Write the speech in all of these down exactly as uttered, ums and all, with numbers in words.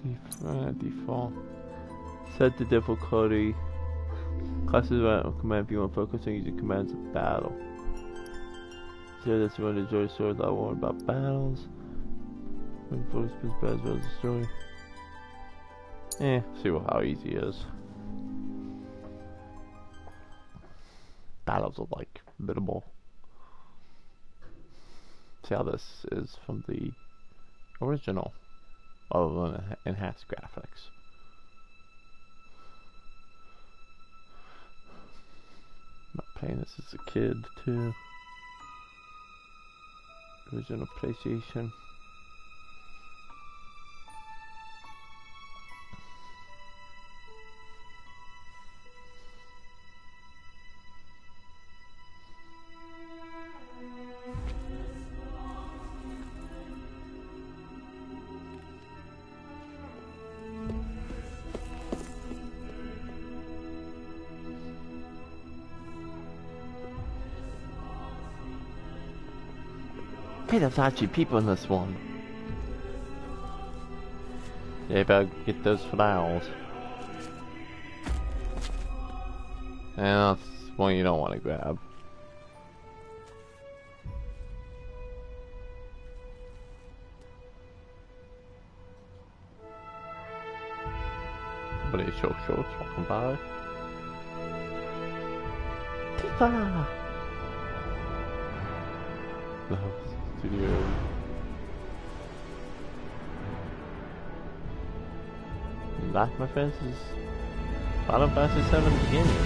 Def uh, default. Set the difficulty. Classes random command view and focus on using commands of battle. So that's when the enjoy stories I warn about battles. When voice is bad as well as the story. Eh, see what, how easy it is. Battles are like minimal. See how this is from the original, other than enhanced graphics. Not playing this as a kid too. Original PlayStation. Hey, there's actually people in this one. Yeah, you better get those flowers. And that's one you don't want to grab. Somebody in short shorts walking by. Tifa! No. Studio. That, my friends, is Final Fantasy seven beginning.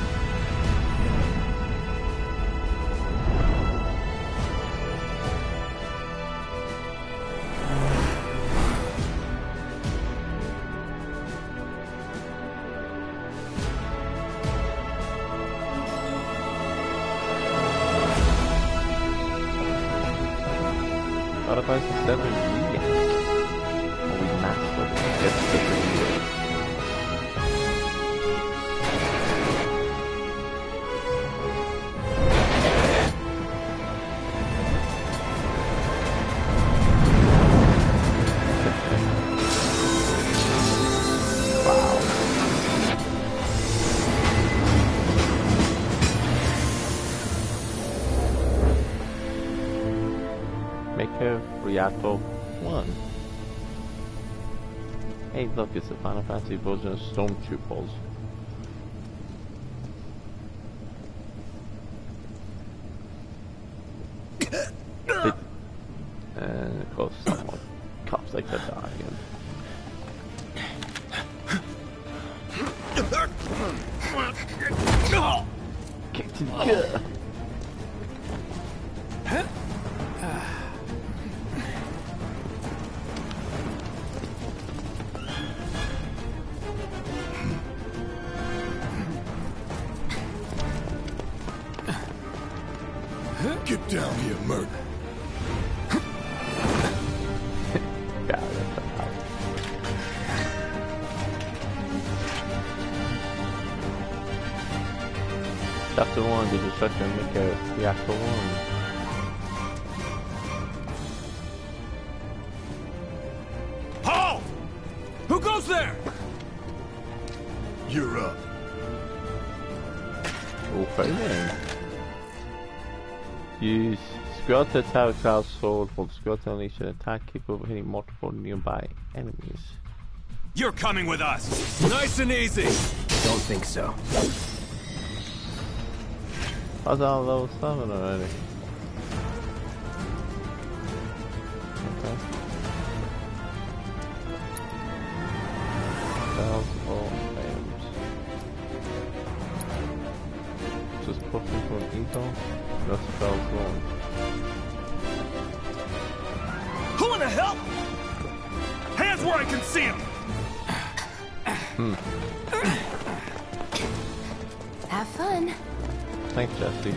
Final Fantasy seven Remake. Or we mastered it. It's the remake. Wow. Maker Reactor one. Hey, look, it's the Final Fantasy version of Stormtroopers. It, and of course, someone cops like to die again. Kick to the gut. Get down here, murder. Yeah, that's the house. Chapter one, the destruction of Mika, Reactor one. Paul! Who goes there? You're up. Okay then. Use Scroll to attack Cloud Sword while Scroll to unleash an attack capable of hitting multiple nearby enemies. You're coming with us! Nice and easy! Don't think so. I was on level seven already. Okay. Spells or items. Just pushing for an eagle. No spells going. Who in the hell? Hands where I can see them! Hmm. Have fun. Thanks, Jesse.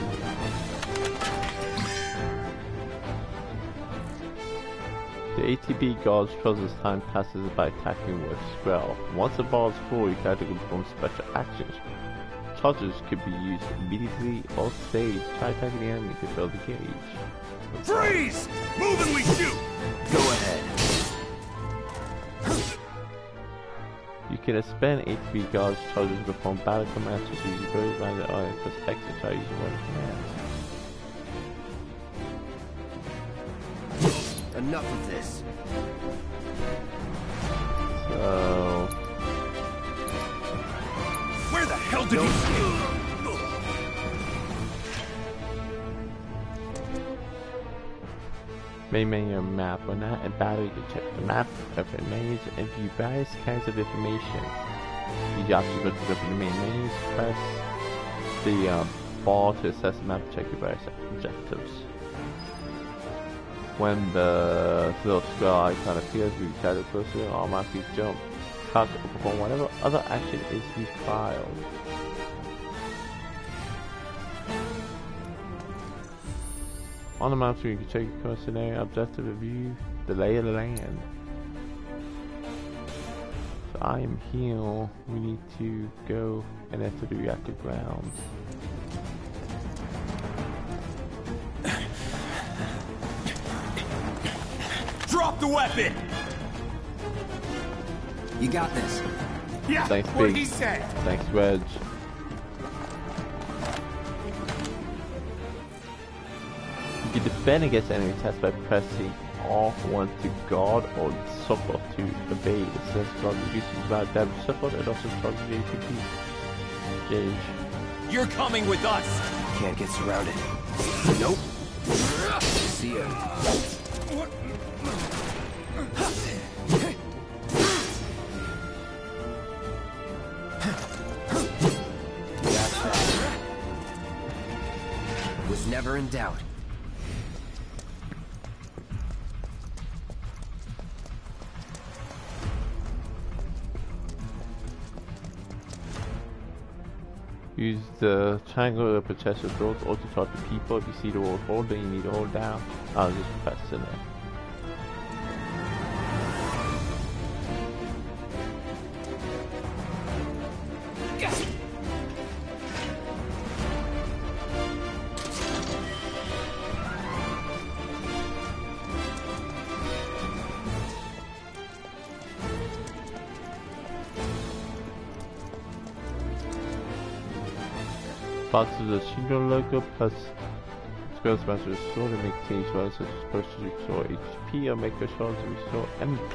The A T B gauge fills as time passes by attacking with Spell. Once the ball is full, you can either perform special actions. Charges could be used immediately or saved. Try attacking the enemy to fill the gauge. Freeze! Move and we shoot! Go ahead. can spend H P guards charges to perform battle commands to use very random items plus extra charges one command. Enough of this. So Where the hell did you... main menu map. When not in battle, you can check the map of the menus and view various kinds of information. You also go to the main menus, press the uh, ball to assess the map, check your various objectives. When the little skull icon appears, we try to close to it, automatically jump, cut, or perform whatever other action is required. On the map screen, you can check your current scenario, objective review, the lay of the land. So I am here. We need to go and enter the reactor grounds. Drop the weapon! You got this. Yeah, Thanks, what Big. he said. Thanks, Wedge. You can defend against enemy attacks by pressing R one to guard or support to evade. It says guard reduces bad damage support and also charges A T P. Gauge. You're coming with us! Can't get surrounded. Nope. See ya. That's that. Was never in doubt. Use the triangle to protect the doors or to target people. If you see the wall hold, then you need to hold down. I'll just press in there. Boxes of the Shingo logo plus spell smash to restore to make teams well such as supposed to restore H P or make a shot to restore M P.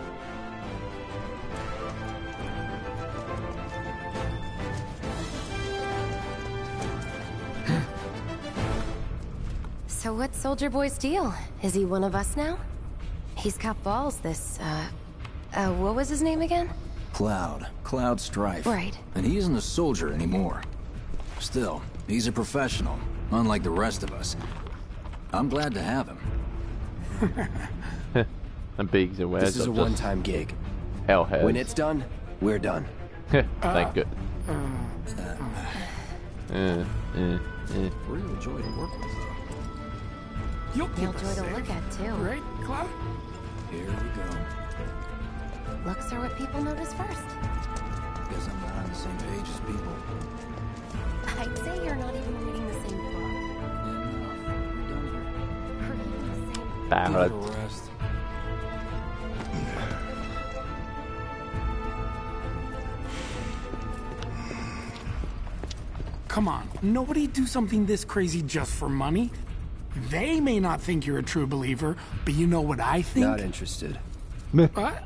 So what's Soldier Boy's deal? Is he one of us now? He's got balls, this, uh... Uh, what was his name again? Cloud. Cloud Strife. Right. And he isn't a soldier anymore. Still, he's a professional, unlike the rest of us. I'm glad to have him. And Biggs and Wedge This is a one-time gig. Hellheads. When it's done, we're done. Thank uh, good. Uh, Uh, uh, uh. Real joy to work with, though. You'll Real joy to look at, too. Right, Cloud? Here we go. Looks are what people notice first. Guess I'm not on the same page as people. I'd say you're not even reading the same book. Or even the same... Bad. Rest. Come on, nobody do something this crazy just for money. They may not think you're a true believer, but you know what I think? Not interested. What?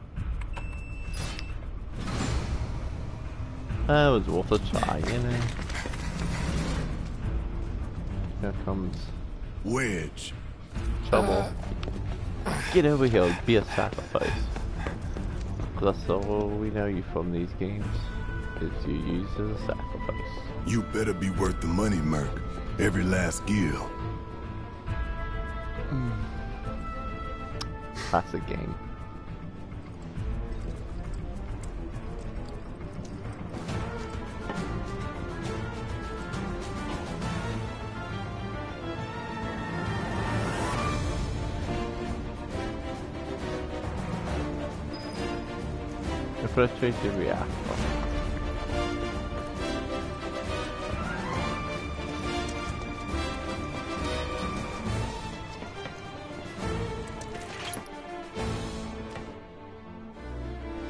That was worth a try, you know. Here comes Wedge. trouble. Get over here, be a sacrifice. That's all we know you from these games. Is you used as a sacrifice. You better be worth the money, Merc. Every last gill. That's a game. Frustrated reactor.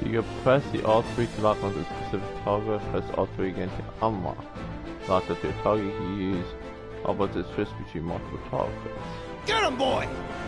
You can press the Alt three to lock onto a specific target, press Alt three again to unlock. Lock onto a target you can use all but to switch between multiple targets. Get him, boy!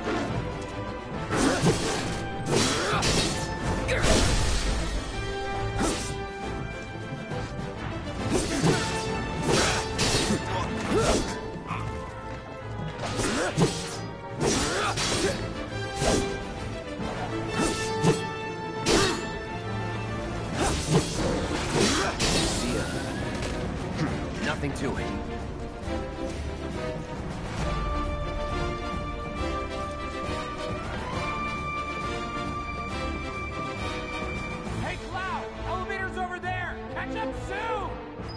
Nothing to it. Hey, Cloud! Elevator's over there! Catch up soon!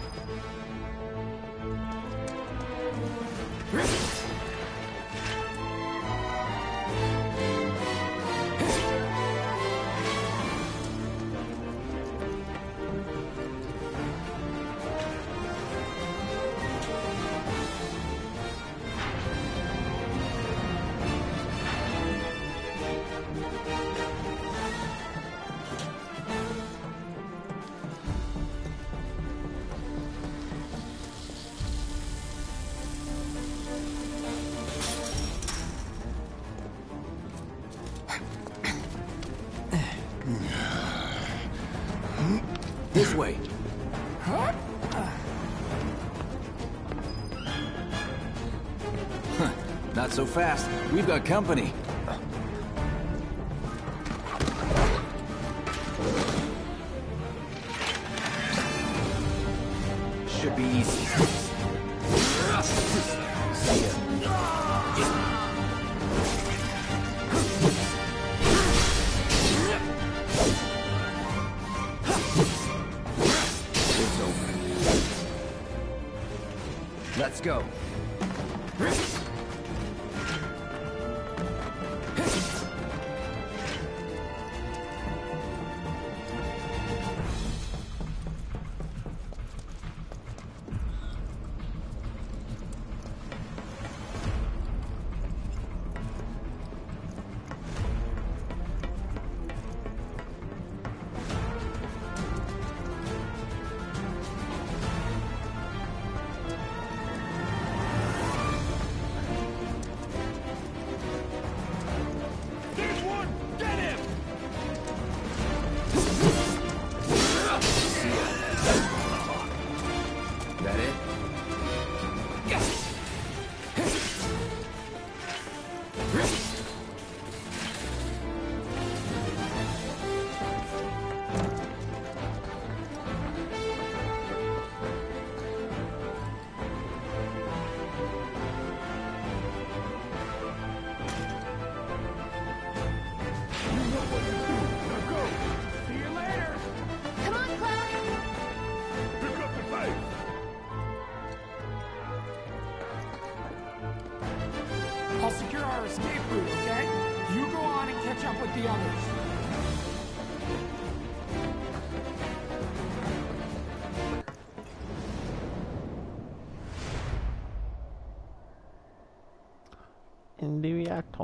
This way. Huh? Huh. Not so fast. We've got company. Should be easy. See ya. It's over. Let's go. There's one! Get him! That it? See you later! Come on, Cloud! Pick up the pace! I'll secure our escape route, okay? You go on and catch up with the others. In the reactor.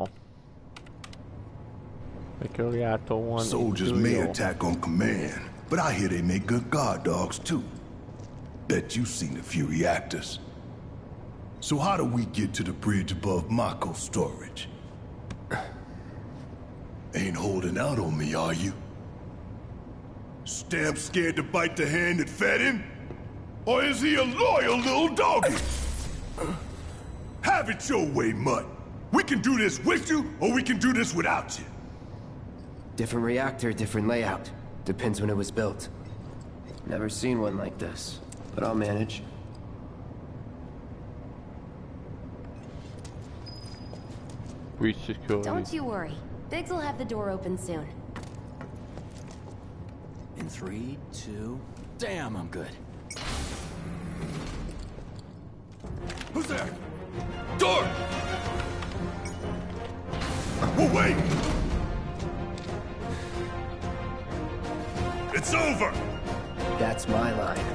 Make a reactor one. Soldiers into may real. attack on command, but I hear they make good guard dogs too. Bet you've seen a few reactors. So how do we get to the bridge above Mako storage? Ain't holding out on me, are you? Stamp scared to bite the hand that fed him? Or is he a loyal little doggy? Have it your way, Mutt. We can do this with you, or we can do this without you. Different reactor, different layout. Depends when it was built. Never seen one like this, but I'll manage. Breach security. Don't you worry. Biggs will have the door open soon. In three, two... Damn, I'm good. Who's there? Door! We'll wait! It's over! That's my line.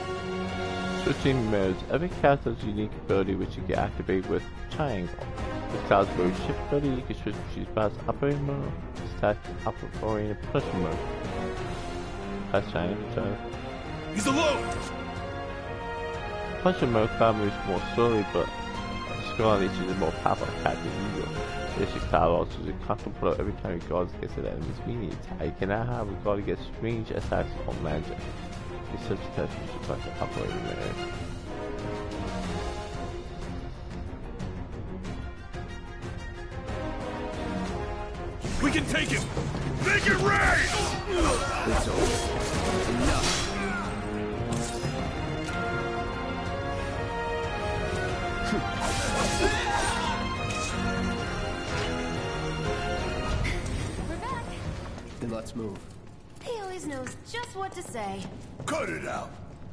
Switching modes. Every character has a unique ability which you can activate with triangle. This cloud's very ship ready. You can switch between spots operating mode, stack operating push mode. That's China, China. He's alone! Punch mode cloud moves more slowly, but Skull is a more powerful attack than usual. This cloud also uses a constant blow every time he guards against an enemy's melee attack. You cannot have a guard against strange attacks on magic. These such attacks use like an operating mode. We can take him! Make it rain! It's over. Enough. We're back. Then let's move. He always knows just what to say. Cut it out.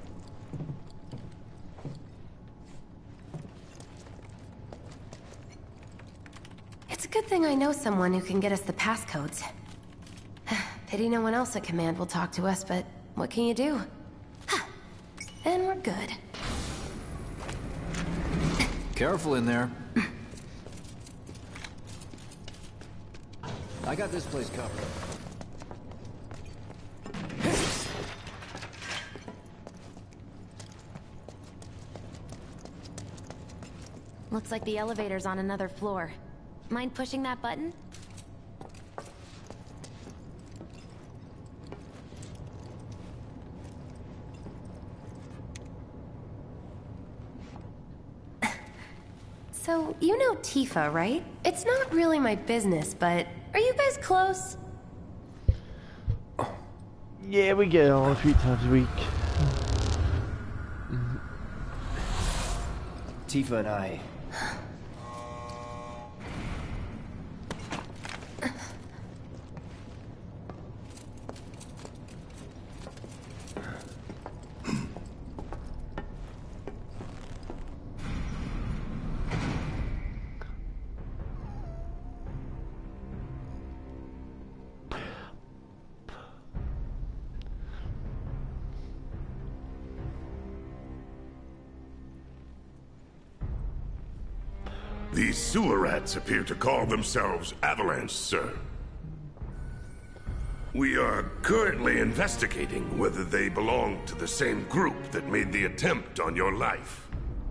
It's a good thing I know someone who can get us the passcodes. Pity no one else at command will talk to us, but what can you do? And we're good. Careful in there. I got this place covered. Looks like the elevator's on another floor. Mind pushing that button? So, you know Tifa, right? It's not really my business, but are you guys close? Yeah, we get it on three times a week. Tifa and I. These sewer rats appear to call themselves Avalanche, sir. We are currently investigating whether they belong to the same group that made the attempt on your life.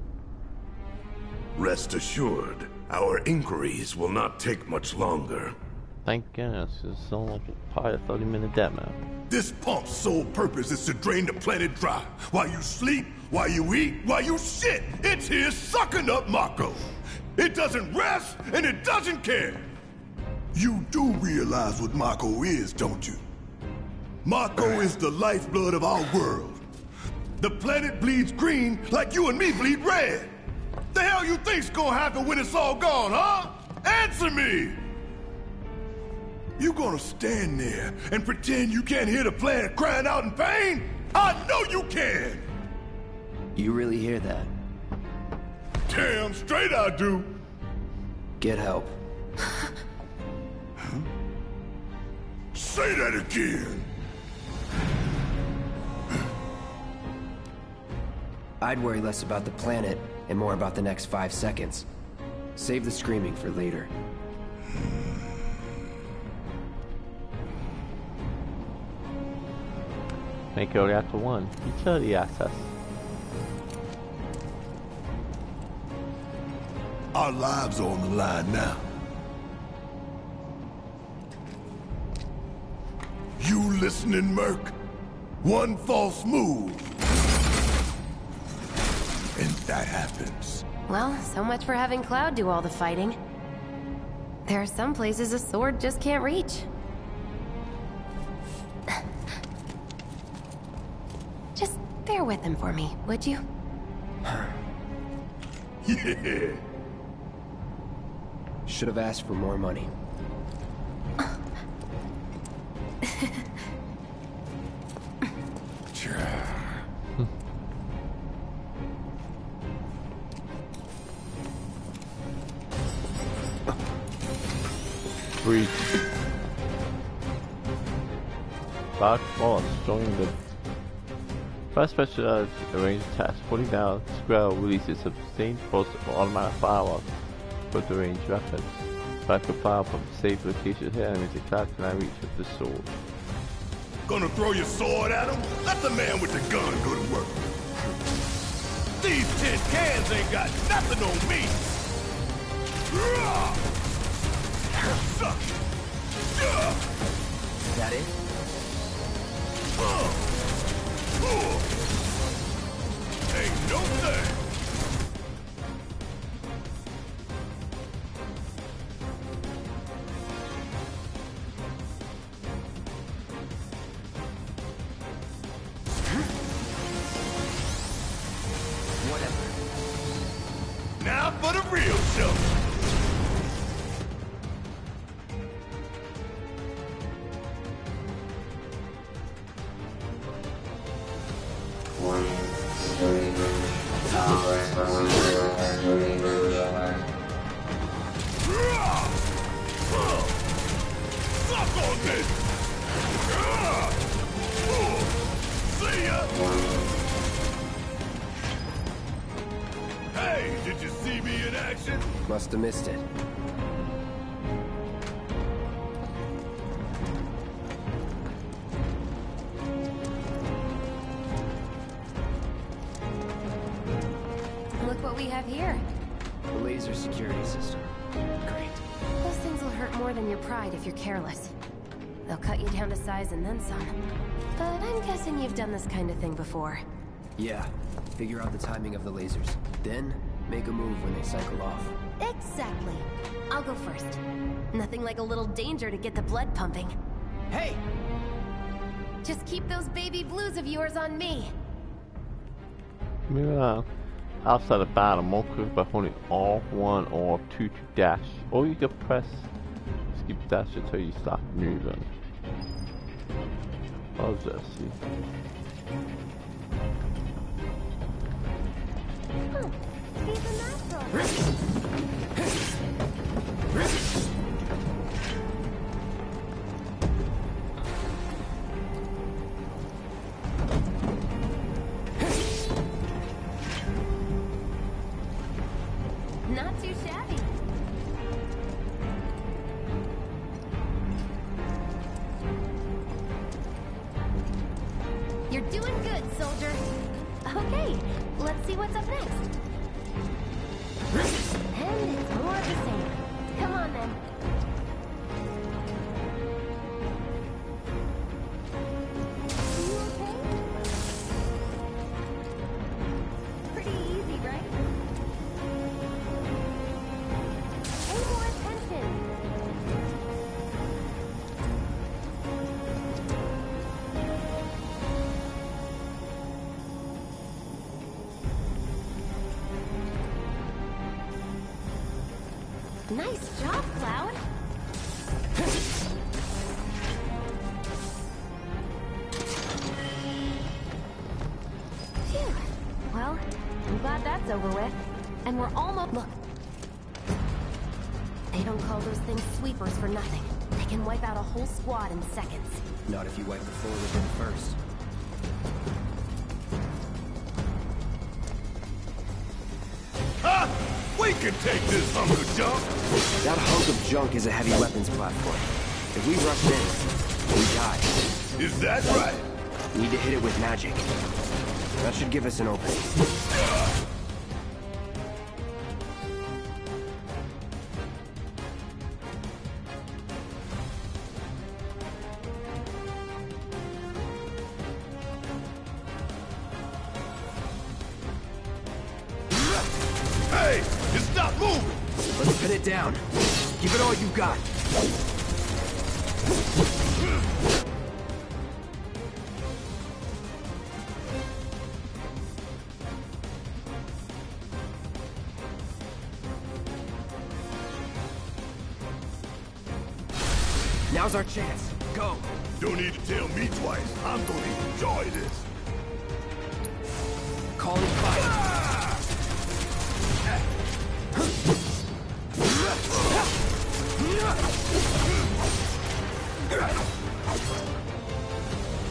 Rest assured, our inquiries will not take much longer. Thank goodness, it's only like probably a thirty minute demo. This pump's sole purpose is to drain the planet dry. While you sleep, while you eat, while you shit, it's here sucking up Mako. It doesn't rest, and it doesn't care. You do realize what Mako is, don't you? Mako is the lifeblood of our world. The planet bleeds green like you and me bleed red. The hell you think's gonna happen when it's all gone, huh? Answer me! You gonna stand there and pretend you can't hear the planet crying out in pain? I know you can! You really hear that? Damn straight I do! Get help. Huh? Say that again! I'd worry less about the planet and more about the next five seconds. Save the screaming for later. Make it reactor one. Utility access. Our lives are on the line now. You listening, Merc? One false move. And that happens. Well, so much for having Cloud do all the fighting. There are some places a sword just can't reach. Just bear with him for me, would you? Yeah. Should have asked for more money. Breach. Black boss joining the first specialized range task. Putting down Square releases a sustained pulse of automatic fireworks. for the range weapon. If I could fire from a safe location here, enemies attack, can I reach with the sword? Gonna throw your sword at him? Let the man with the gun go to work. These tin cans ain't got nothing on me. Is that it? Ain't no thing. Whatever. Now for the real show. Suck on this! See ya! Hey, did you see me in action? Must have missed it. Look what we have here. The laser security system. Great. Those things will hurt more than your pride if you're careless. They'll cut you down to size and then some. But I'm guessing you've done this kind of thing before. Yeah. Figure out the timing of the lasers. Then, make a move when they cycle off. Exactly. I'll go first. Nothing like a little danger to get the blood pumping. Hey! Just keep those baby blues of yours on me. Meanwhile, outside the battle, more quick by holding R one or two to dash. Or you can press skip dash until you stop moving. I'll just see. Hmm. Even that's all right. Not too shabby. You're doing good, soldier. Okay, let's see what's up next. And it's more of the same. Come on, then. You okay? Pretty easy, right? Pay more attention. Nice job, Cloud. Phew. Well, I'm glad that's over with. And we're almost... Look. They don't call those things sweepers for nothing. They can wipe out a whole squad in seconds. Not if you wipe the floor with them first. Ha! We can take this hunk of junk! That hunk of junk is a heavy weapons platform. If we rush in, we die. Is that right? Need to hit it with magic. That should give us an opening. Hey! You stop moving! Let's pin it down. Give it all you got. Now's our chance. Go. Don't need to tell me twice. I'm gonna enjoy this. Calling fire.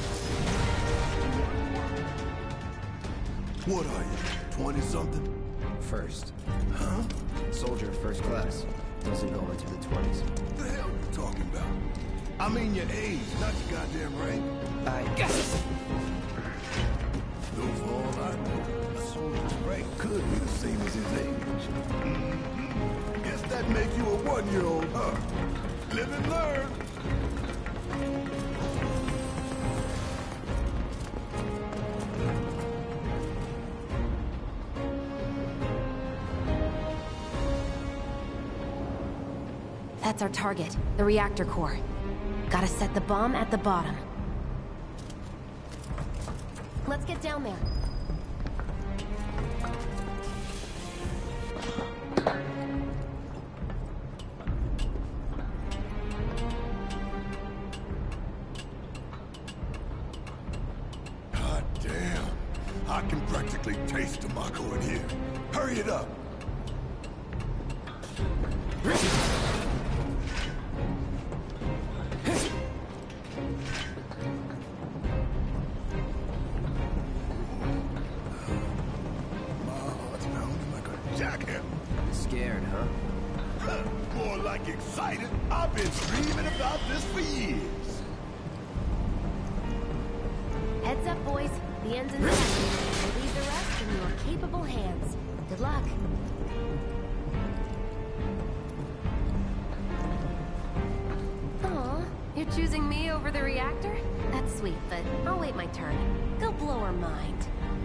What are you, twenty-something? First. Huh? Soldier first class. Doesn't go into the twenties. What the hell are you talking about? I mean your age, not your goddamn rank. I guess. Though for all I know, a soldier's rank could be the same as his age. Mm-hmm. Guess that makes you a one-year-old, huh? Live and learn. That's our target, the reactor core. Gotta set the bomb at the bottom. Let's get down there. God damn. I can practically taste the Mako in here. Hurry it up. Scared, huh? More like excited. I've been dreaming about this for years. Heads up, boys. The end's in sight. We'll leave the rest in your capable hands. Good luck. Aw, you're choosing me over the reactor? That's sweet, but I'll wait my turn. Go blow her mind.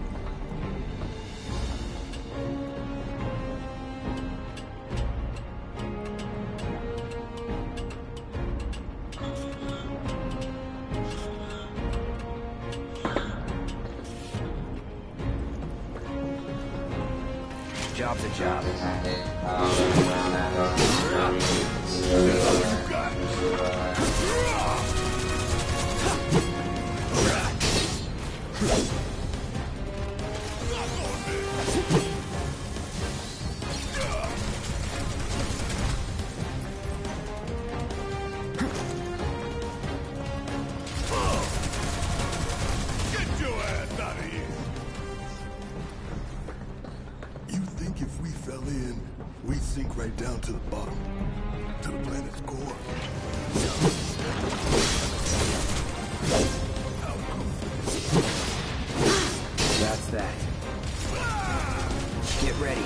Job's a job. Get your ass out of here. You think if we fell in, we'd sink right down to the bottom? To the planet's core? That's that. Get ready.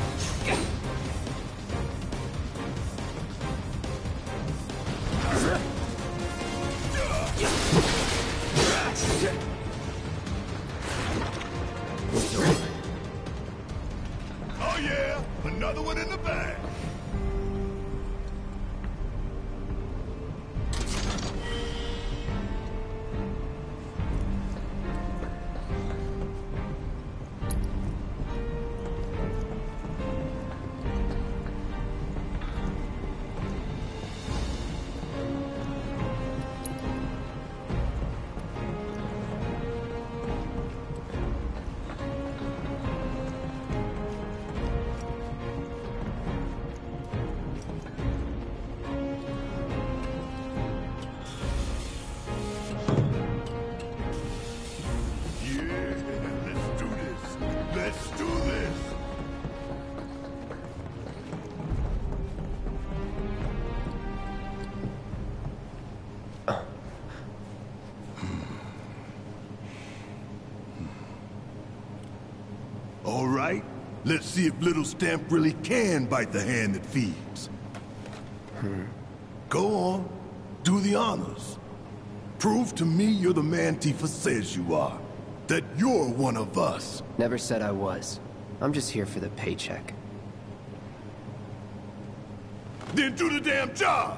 It's over. Oh yeah, another one in the bag. All right, let's see if little Stamp really can bite the hand that feeds. Hmm. Go on, do the honors. Prove to me you're the man Tifa says you are. That you're one of us. Never said I was. I'm just here for the paycheck. Then do the damn job!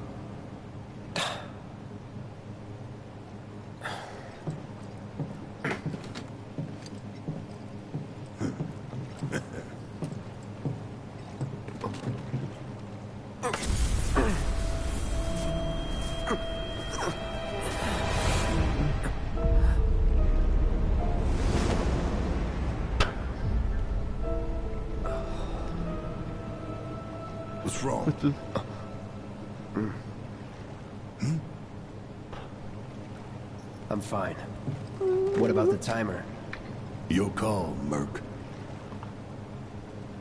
What's wrong? What's this? Hmm? I'm fine. What about the timer? Your call, Merc.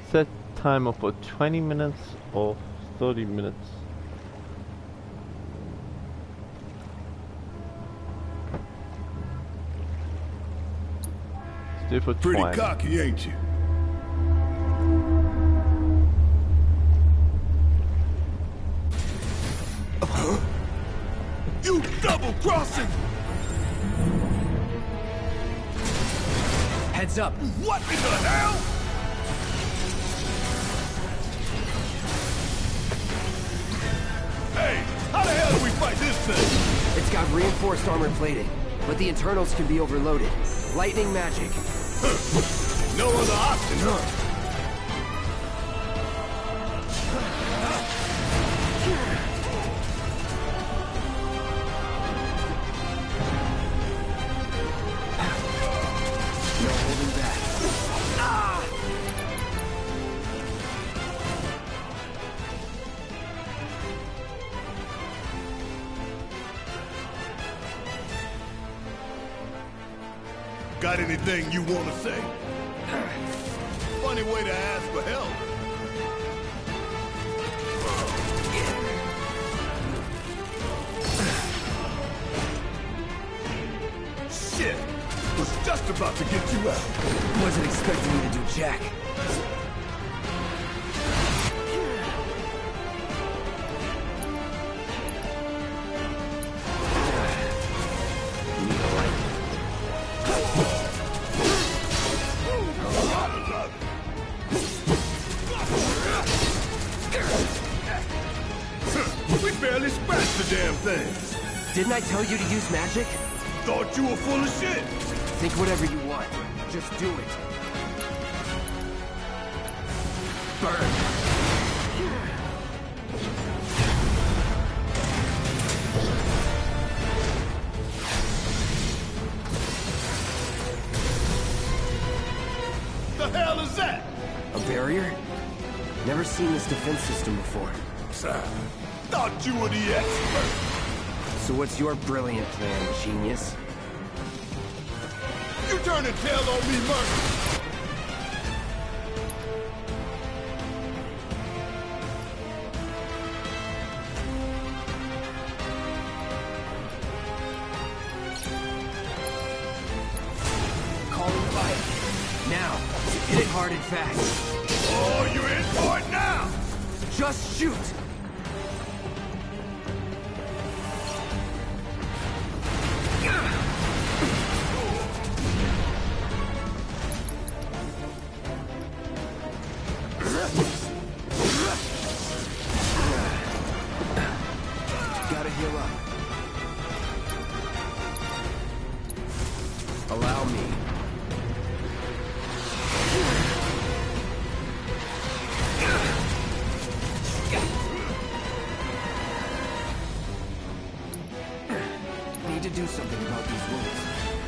set timer for twenty minutes or thirty minutes. Let's do it for Pretty twenty. cocky, ain't you? Huh? You double-crossing! Heads up. What in the hell? Hey, how the hell do we fight this thing? It's got reinforced armor plating, but the internals can be overloaded. Lightning magic. No other option, huh? No holding back. Ah! Got anything you want to say? Funny way to ask for help. Shit! Was just about to get you out. Wasn't expecting you to do jack. We barely scratched the damn thing. Didn't I tell you to use magic? Thought you were full of shit. Think whatever you want. Just do it. Burn. The hell is that? A barrier? Never seen this defense system before. Sir, thought you were the expert. So what's your brilliant plan, genius? You turn and tail on me, Merc. Calling fire. Now, hit it hard and fast. Oh, you're in for it now. Just shoot! Gotta heal up. Allow me. Need to do something about these wounds.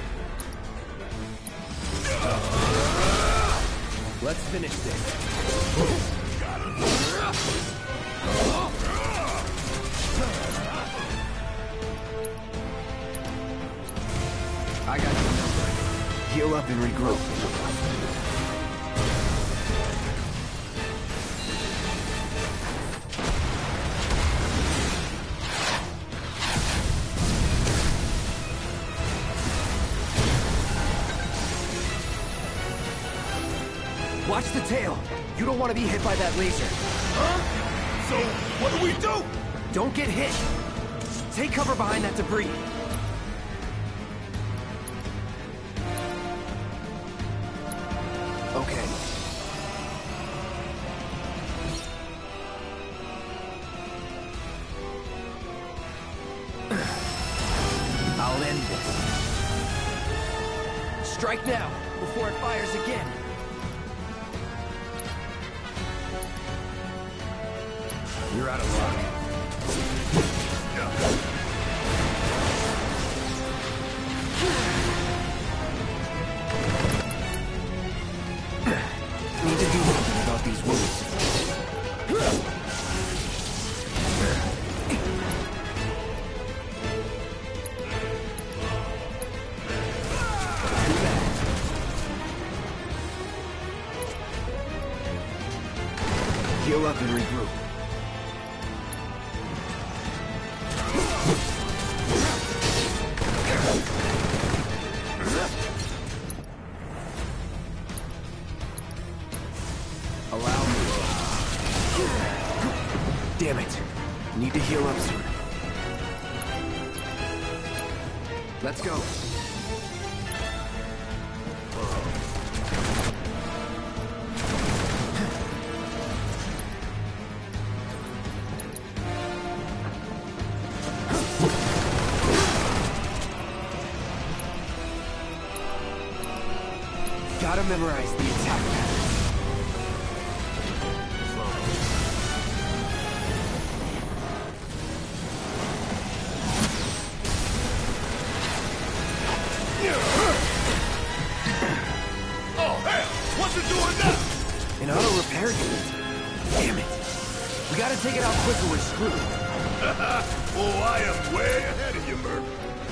Let's finish this. I got your number. Heal up and regroup. Watch the tail. You don't want to be hit by that laser. Huh? So, what do we do? Don't get hit. Take cover behind that debris. Okay. I'll end this. Strike now, before it fires again. You're out of luck. Need to do something about these wounds. Heal up and regroup. Allow me. Damn it. Need to heal up soon. Let's go. Gotta memorize the attack pattern. Oh, hell! What's it doing now? An auto repair unit. Damn it. We gotta take it out quick or we're screwed. Oh, I am way ahead of you, Murph.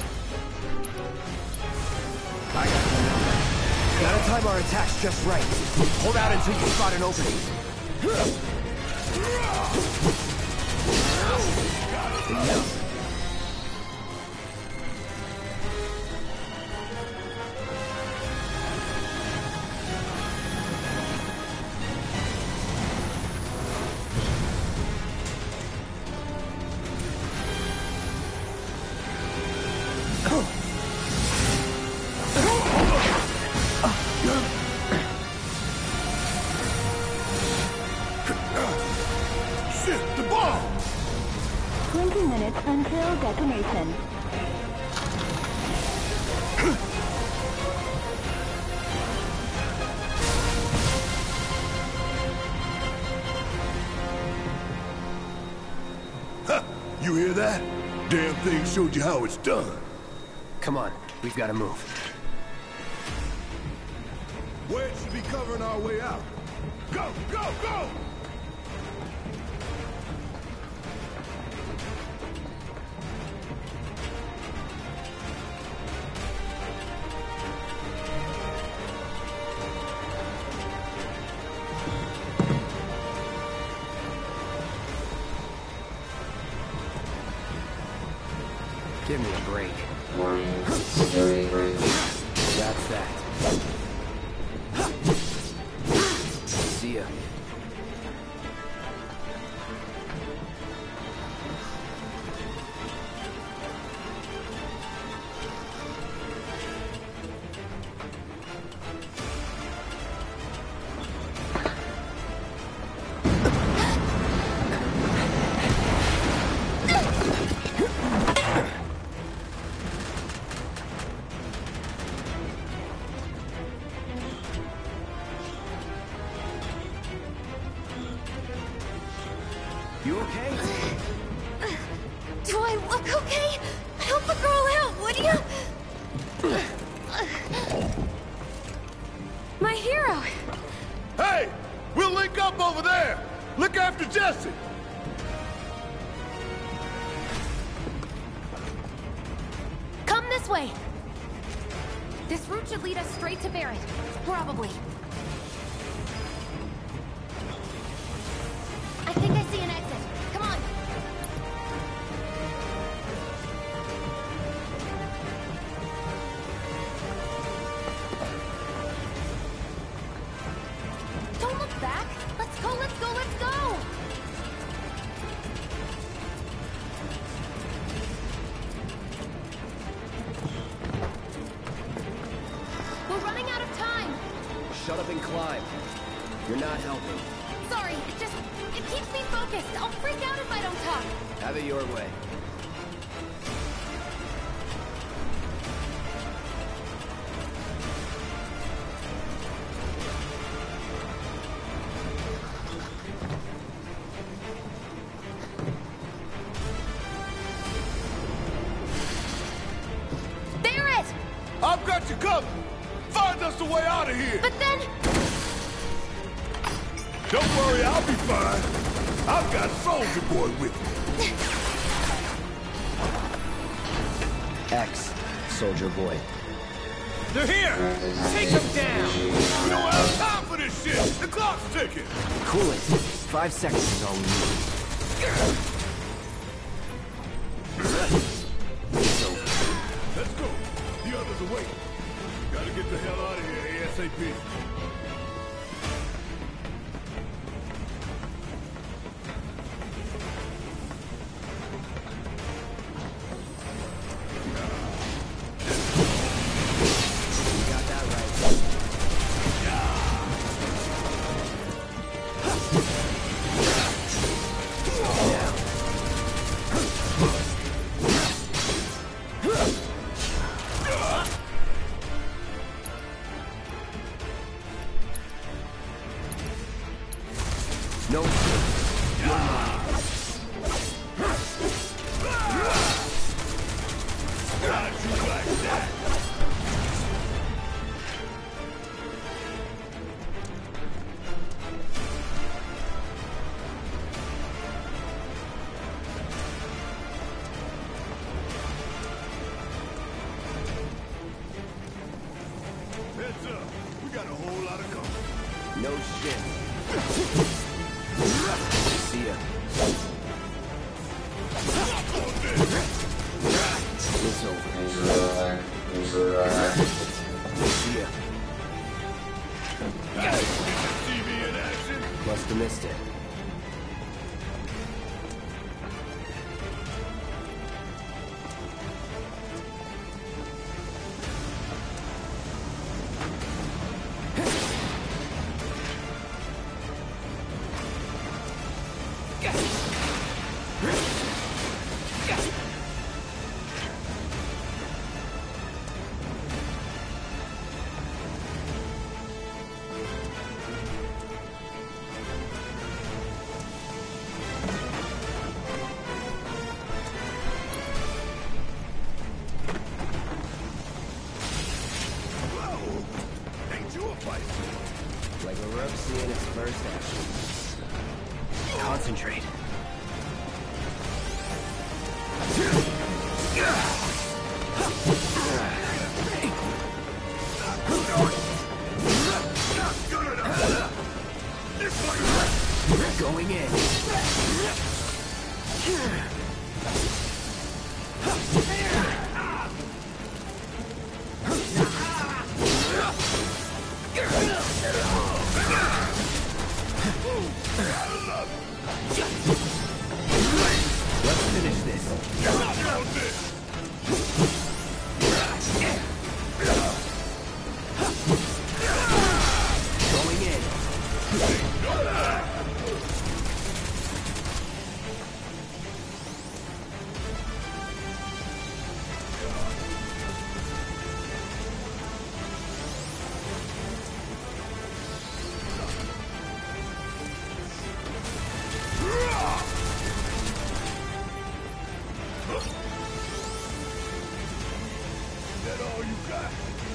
I got it. Gotta time our attacks just right. Hold out until you spot an opening. Enough. Shit, the bomb! twenty minutes until detonation. Huh, you hear that? Damn thing showed you how it's done. Come on, we've gotta move. Wedge should be covering our way out. Go, go, go! Give me a break. That's that. See ya. You okay? Do I look okay? Help a girl out, would you? My hero! Hey! We'll link up over there! Look after Jesse! Come this way! This route should lead us straight to Barrett. Probably. I think I see an exit. Come on! Don't look back! Let's go, let's go, let's go! We're running out of time! Shut up and climb. You're not helping. Sorry, it just... it keeps me focused. I'll freak out if I don't talk. Have it your way. Barrett! I've got you covered! Find us the way out of here! But then... Don't worry, I'll be fine. I've got Soldier Boy with me. X, Soldier Boy. They're here! Take them down! We don't have time for this shit! The clock's ticking! Cool it. Five seconds is all we need. Let's go. The others are waiting. Gotta get the hell out of here ASAP. No shit. You're mine. Got you like that. Heads up. We got a whole lot of company. No shit. See ya. It's over. See ya. See me in action? Must have missed it. Like a rook seeing its first action. Concentrate. Going in. Let's finish this. Going in. That all you got?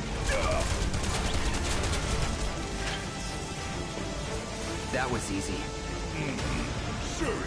That was easy. Sure.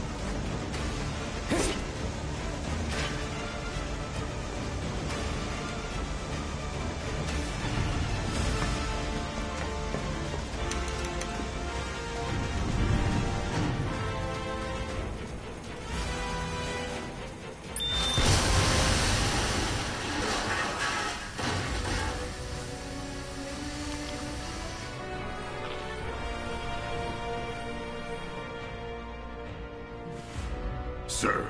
Sir.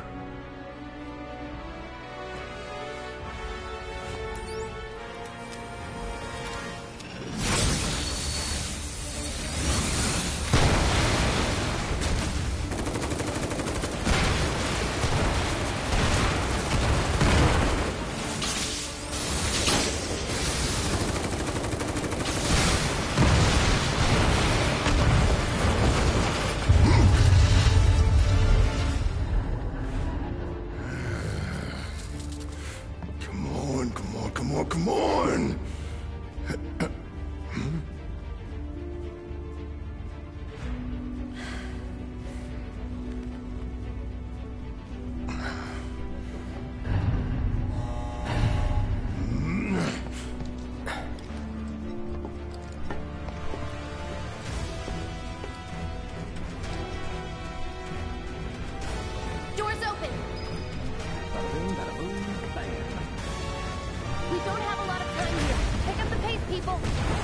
don't have a lot of time here. Pick up the pace, people.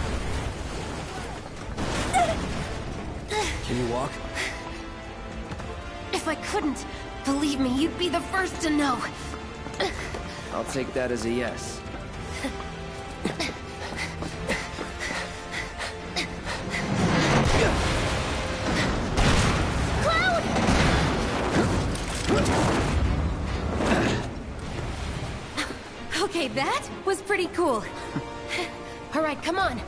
Can you walk? If I couldn't, believe me, you'd be the first to know. I'll take that as a yes. Cloud! Okay, that was pretty cool. All right, come on.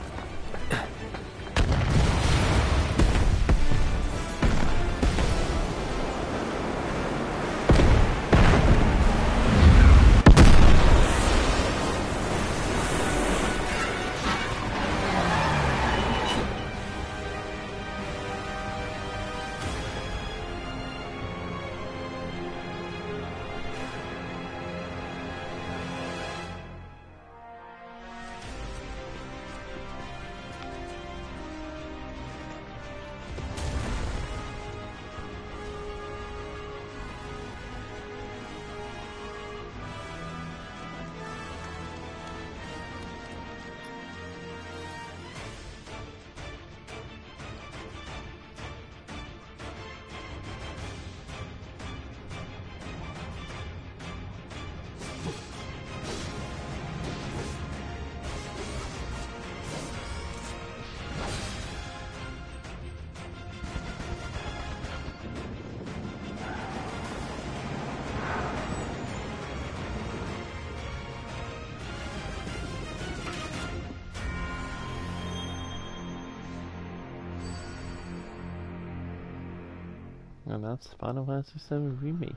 And that's Final Fantasy seven Remake.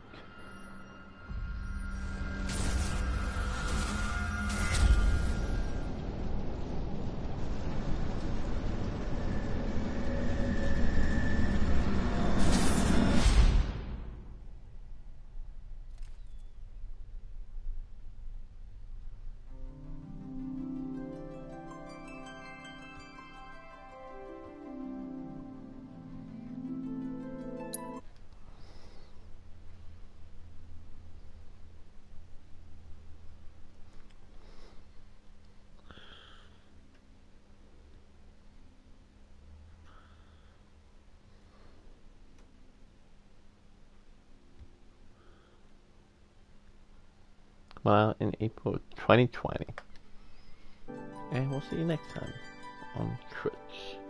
Well, in April twenty twenty. And we'll see you next time on Twitch.